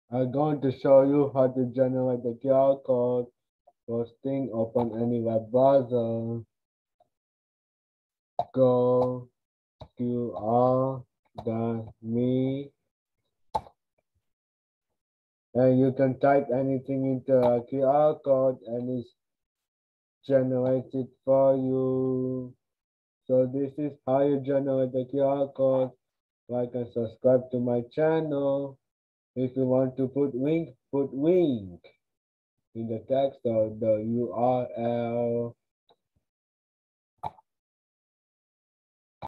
I'm going to show you how to generate the QR code. First thing, open any web browser. Go QR.me and you can type anything into a QR code and it's generated for you. So this is how you generate the QR code. Like and subscribe to my channel. If you want to put link in the text or the URL.